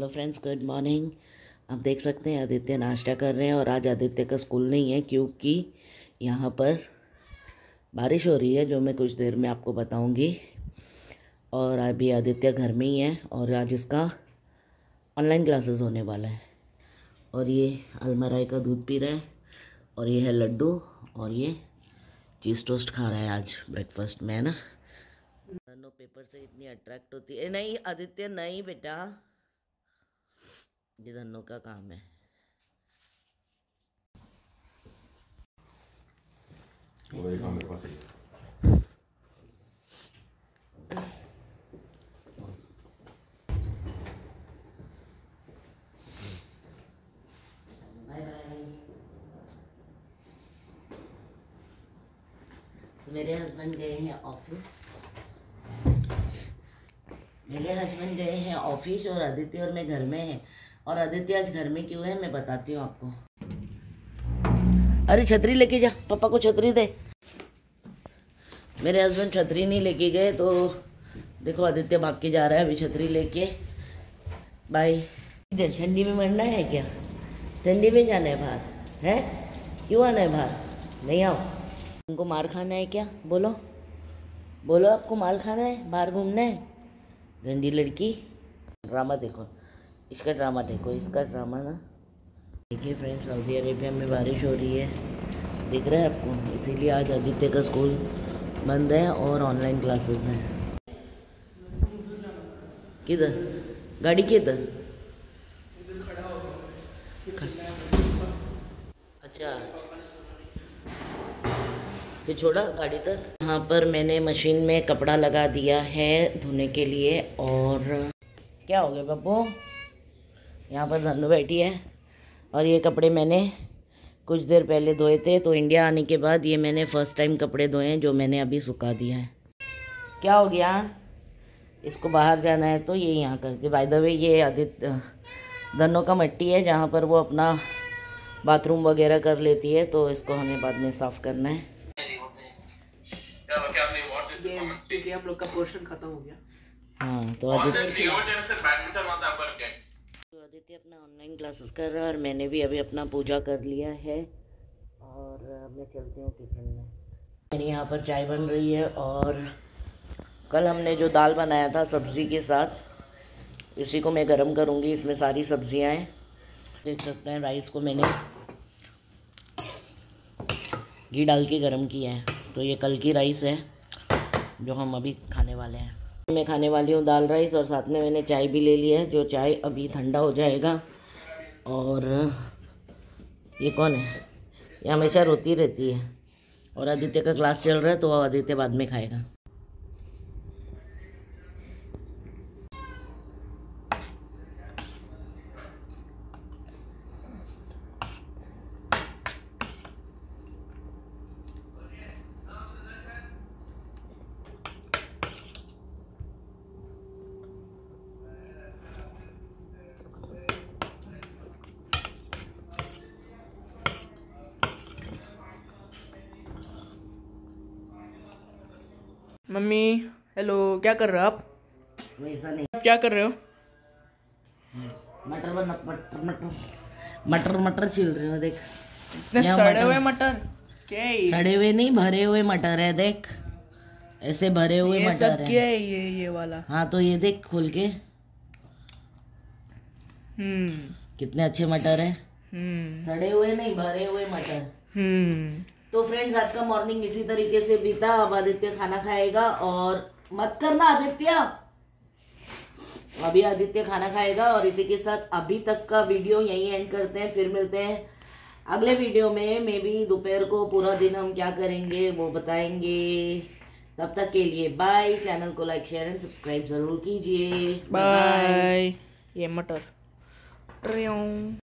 Hello friends, good morning. आप देख सकते हैं आदित्य नाश्ता कर रहे हैं और आज आदित्य का स्कूल नहीं है क्योंकि यहाँ पर बारिश हो रही है, जो मैं कुछ देर में आपको बताऊंगी। और अभी आदित्य घर में ही है और आज इसका ऑनलाइन क्लासेस होने वाला है। और ये अलमराई का दूध पी रहा है और ये है लड्डू और ये चीज़ टोस्ट खा रहा है आज ब्रेकफास्ट में, है ना। दोनों पेपर से इतनी अट्रैक्ट होती है। नहीं आदित्य, नहीं बेटा, ये धन्नो का काम है। वही काम मेरे पास है। Bye bye. मेरे हस्बैंड गए हैं ऑफिस। और आदित्य और मैं घर में हैं। और आदित्य आज घर में क्यों है मैं बताती हूँ आपको। अरे छतरी लेके जा, पापा को छतरी दे। मेरे हस्बैंड छतरी नहीं लेके गए तो देखो आदित्य भाग के जा रहा है अभी छतरी लेके। बाय। इधर ठंडी में मरना है क्या? ठंडी में जाना है बाहर? है क्यों आना है बाहर? नहीं आओ। तुमको मार खाना है क्या? बोलो बोलो, आपको माल खाना है, बाहर घूमना है? गंदी लड़की। ड्रामा देखो, इसका ड्रामा देखो, इसका ड्रामा ना। देखिए फ्रेंड्स, सऊदी अरेबिया में बारिश हो रही है, दिख रहा है आपको। इसीलिए आज आदित्य का स्कूल बंद है और ऑनलाइन क्लासेस हैं। किधर गाड़ी? किधर? अच्छा, फिर छोड़ा गाड़ी तक। यहाँ पर मैंने मशीन में कपड़ा लगा दिया है धोने के लिए। और क्या हो गया बब्बू? यहाँ पर धनु बैठी है और ये कपड़े मैंने कुछ देर पहले धोए थे, तो इंडिया आने के बाद ये मैंने फर्स्ट टाइम कपड़े धोए हैं, जो मैंने अभी सुखा दिया है। क्या हो गया? इसको बाहर जाना है तो ये यहाँ करती। बाय द वे, ये आदित्य धनु का मट्टी है जहाँ पर वो अपना बाथरूम वगैरह कर लेती है, तो इसको हमें बाद में साफ़ करना है। क्योंकि हम लोग का पोर्शन खत्म हो गया। हाँ, तो आदित्य अपना ऑनलाइन क्लासेस कर रहा है और मैंने भी अभी अपना पूजा कर लिया है। और मैं चलती हूँ किचन में। मेरी यहाँ पर चाय बन रही है और कल हमने जो दाल बनाया था सब्ज़ी के साथ, इसी को मैं गरम करूँगी। इसमें सारी सब्जियाँ हैं, देख सकते हैं। राइस को मैंने घी डाल के गरम किया है, तो ये कल की राइस है जो हम अभी खाने वाले हैं। मैं खाने वाली हूँ दाल राइस और साथ में मैंने चाय भी ले लिया है, जो चाय अभी ठंडा हो जाएगा। और ये कौन है? ये हमेशा रोती रहती है। और आदित्य का क्लास चल रहा है तो आदित्य बाद में खाएगा। मम्मी हेलो, क्या कर रहे हो आप? वैसा नहीं, आप क्या कर रहे हो? मटर छील रहे हो। देख, इतने सड़े हुए मटर? क्या है ये? सड़े हुए नहीं, भरे हुए मटर है। देख, ऐसे भरे हुए ये मटर सब है। क्या है ये वाला? हाँ, तो ये देख खोल के, कितने अच्छे मटर है। सड़े हुए नहीं, भरे हुए मटर। तो फ्रेंड्स, आज का मॉर्निंग इसी तरीके से बीता। अब आदित्य खाना खाएगा और मत करना आदित्य, अभी आदित्य खाना खाएगा। और इसी के साथ अभी तक का वीडियो यहीं एंड करते हैं। फिर मिलते हैं अगले वीडियो में। मे बी दोपहर को पूरा दिन हम क्या करेंगे वो बताएंगे। तब तक के लिए बाय। चैनल को लाइक, शेयर एंड सब्सक्राइब जरूर कीजिए। बाय। ये मटर